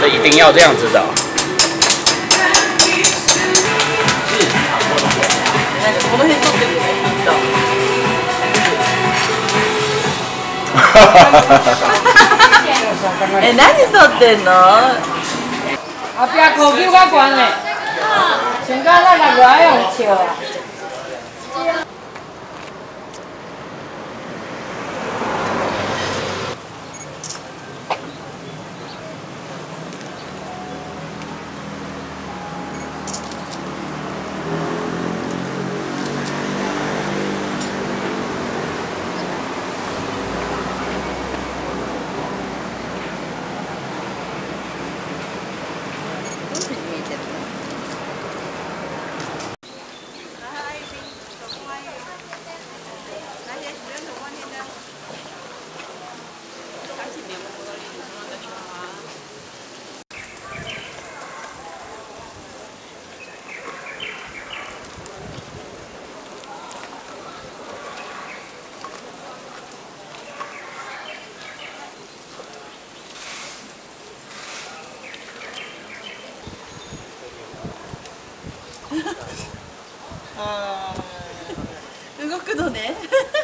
这一定要这样子的。 この辺撮ってるよね、ピンと。何撮ってんの？ 后壁高級较悬嘞，像甲那个外用笑啊。 動くのね。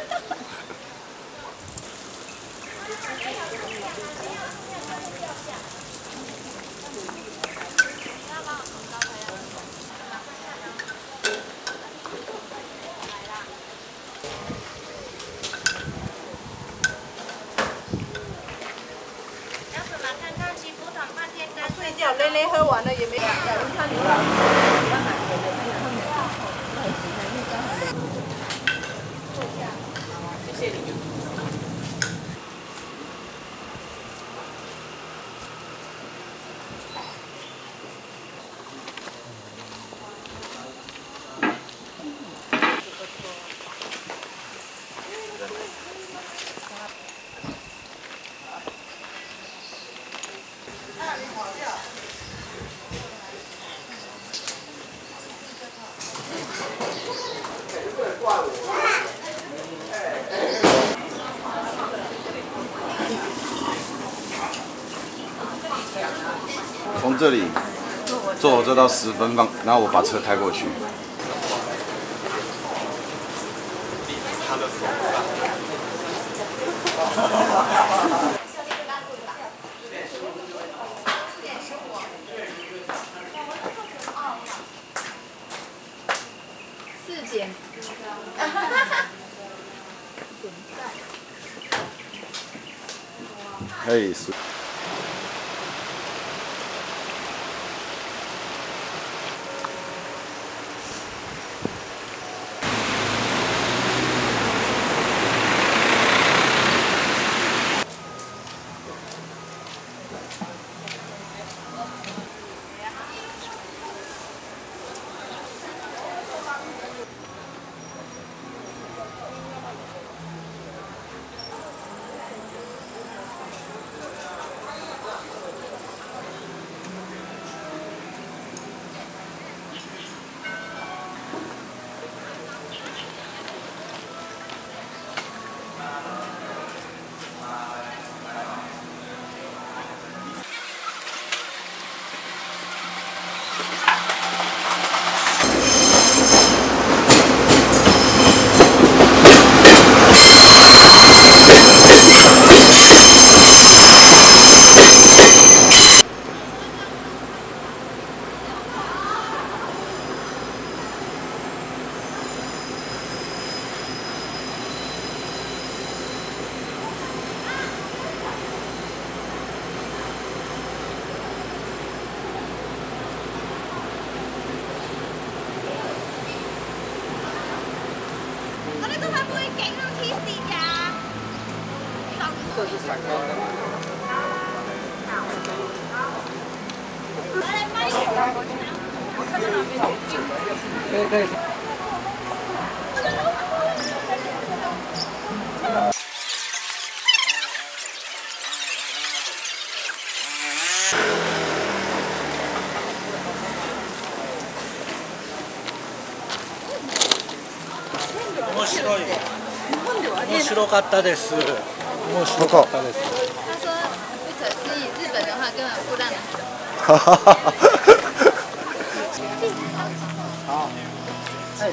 睡觉，累累喝完了也没有。谢谢你。 从这里坐火车到10分方，然后我把车开过去。 4点。 嘿，是。 这是闪光的。对对。面白い。面白かったです。面白かったです。 他说不可思议，日本的话根本不让人走。 好，哎。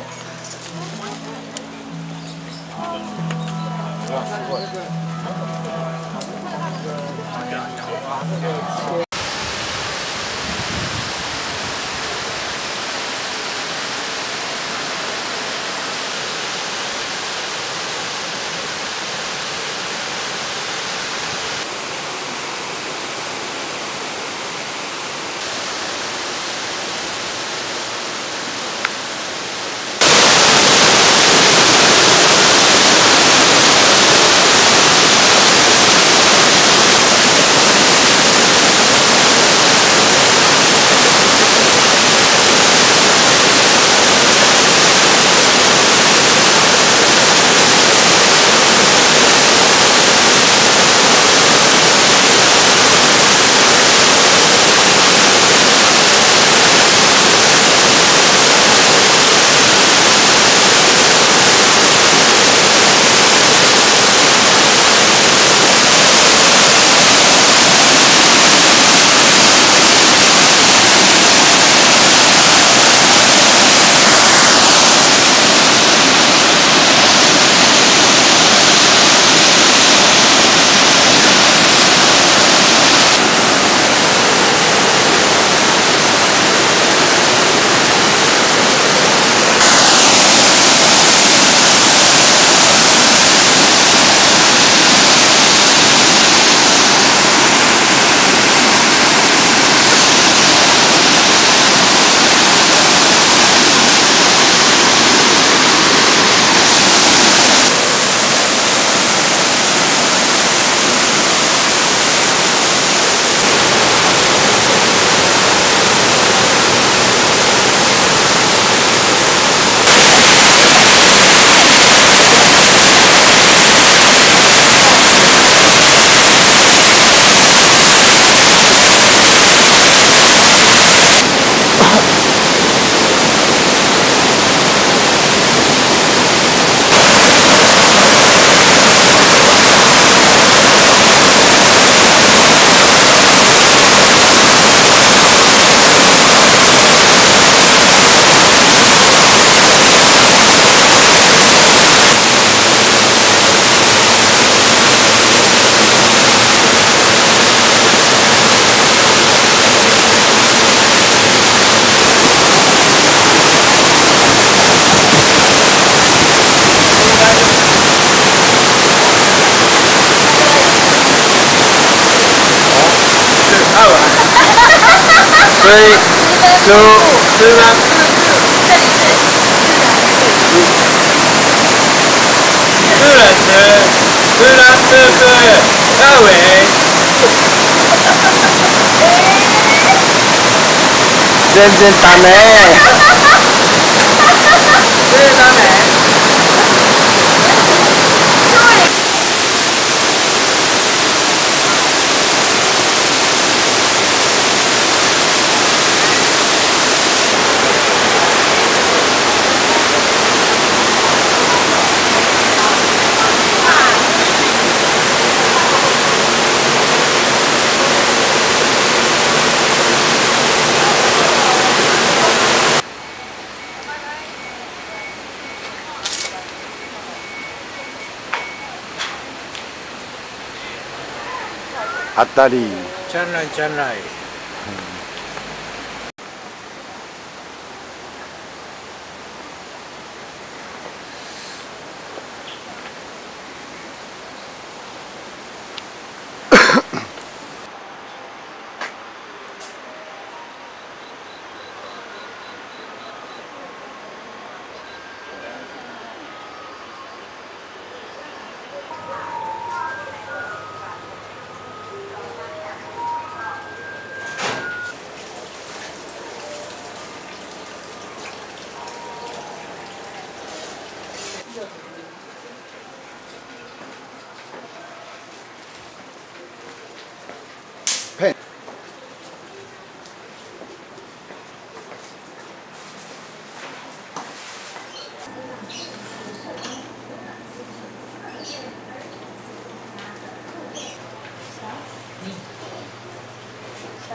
3、2、1。自然池，自然自治，二维。全然ダメ。全然ダメ。 あったり。 チャンライチャンライ。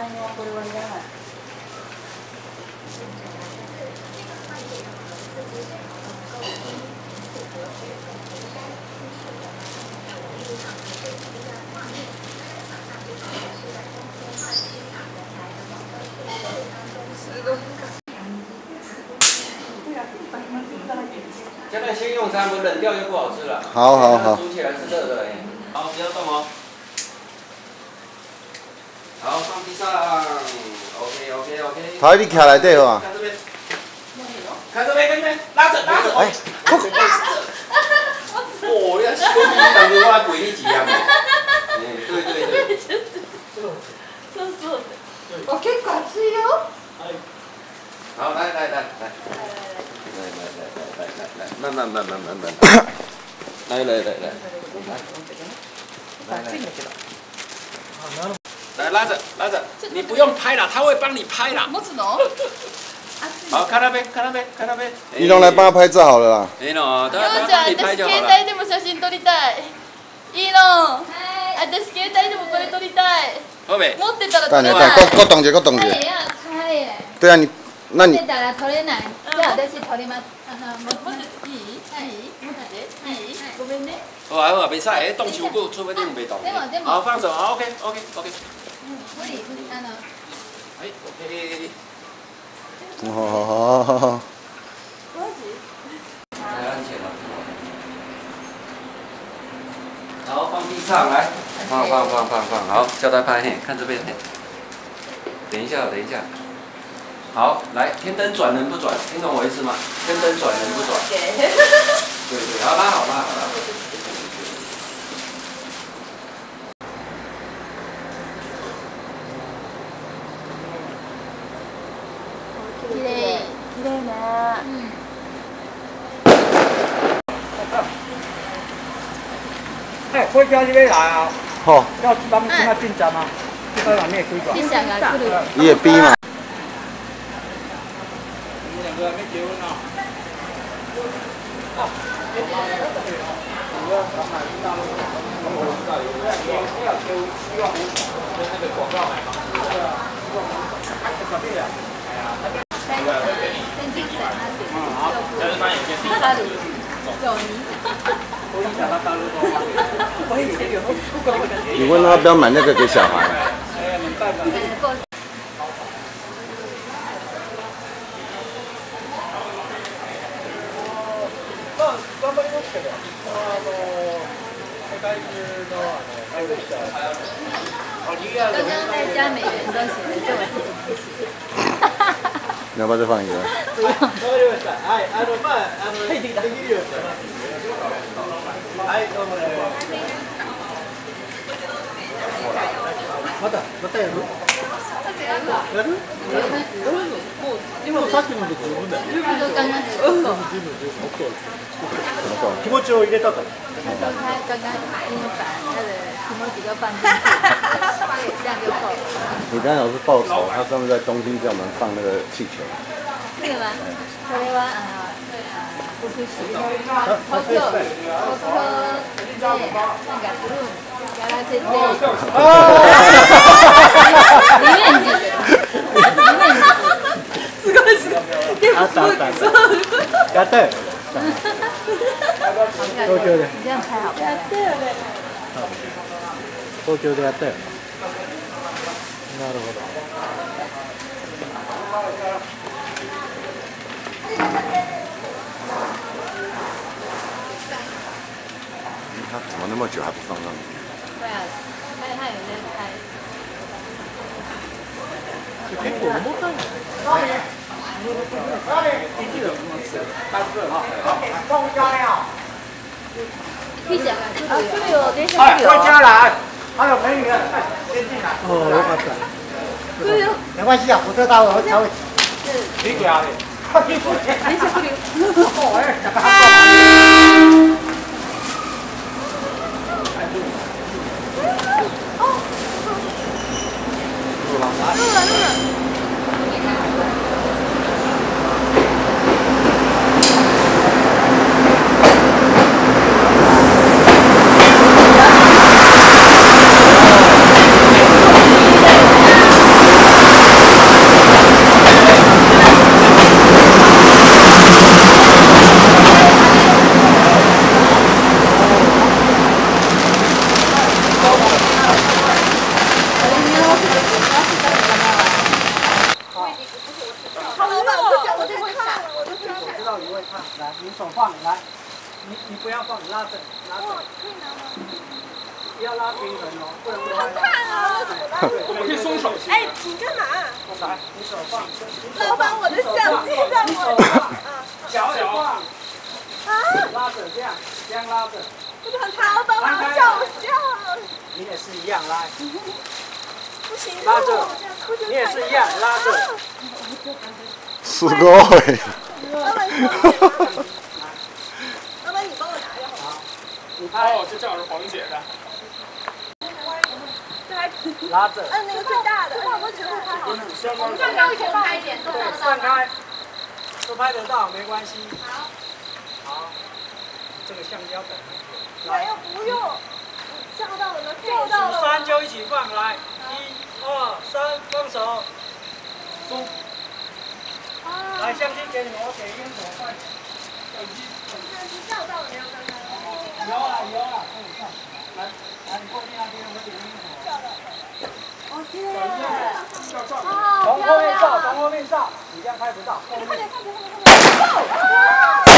现在先用餐，不冷掉就不好吃了。 好好好。 煮起来是热的，好，不要动哦。好，放地上。OK。 台你徛内底好啊。 看这边。看这边，看这边，拉着。哎，哦，你小弟当作我陪你一样的。对。 そう。あ、結構熱いよ。 好，来，慢，来，拉着，你不用拍了，他会帮你拍啦。 持つの？ 好，看那边。 一龙来帮他拍照好了啦。 いいの、他ようちゃん、 帮你拍私携就好了。 帯でも写真撮りたい。いいの？私携帯でもこれ撮りたい。 后面。 持ってたら撮等一れない。 下，够动一个。 也要开耶。 对啊，那你出たら取れない。じゃあ私取ります。 持っていい？持っていい？ごめんね。 好，袂使，动手骨，除非你袂动。 でも。 好，放手，好 ，OK。 無理哎，OK。 哦。 来安全了。好，放地上来，放，好，叫他拍，看这边，等一下。好，来，天灯转能不转？听懂我意思吗？天灯转能不转？对，好，拉好。 綺麗。 綺麗ね。 哎，火车你要来啊？ 好， 要咱们今仔进站啊？这个你也可以转。 記者が来る。 你也逼嘛。 你们两个还没结婚呢。 你问他不要买那个给小孩。 刚刚在加美元都写的是我自己写的。 你要不要再放一个？ 不用。 またやる？やる？今さっきので十分だよ。 刚刚気持ちを入れたと。 他说他刚刚已经把他的题目几个放进去，这样就够了。 你刚才有是报仇，他上次在东京叫我们放那个气球。 这个吗？これはお寿司。ホットでなんかブルーやらせて。リベンジ。 あった。やったよ。東京で。 这样太好看了。 東京でやったよ。なるほど。 他怎么那么久还不放上去？ 对啊，他有在拍。 結構重たいね。 ピザが来るよ。 来るよ、電車はい、 来るよ。 こんにちは来。还有美女，先进来。哦，よかった。 来るよ。 没关系啊，火车到我才会。你给啊？ 電車来るよ。 可以拿吗？ 不要拉平衡哦，不能好看啊！怎么拉？ 我们可以松手。 哎，你干嘛？ 来，你手放， 老板，我的相机让我。 脚也放， 啊！ 拉着这样拉着。 老板，我要笑笑。 你也是一样来， 不行， 拉着，你也是一样拉着。 すごい。 老板，老板，你帮我拿就好。 你拍， 哦，这正好是黄姐的。 拉着。 按那个最大的，我觉得还好。 上高一点，拍一点，都对，散开，都拍得到，没关系。 好。 好，这个橡胶本很久。 来，要不用。照到了吗？照到了。 数3就一起放，来，1、2、3，放手。松。来，相机给你们，我给烟头换。相机照到了没有？刚刚。 有了，可以上。来，你过去那边，我点烟头。 照了。 从后面照，你这样拍不到。 快点！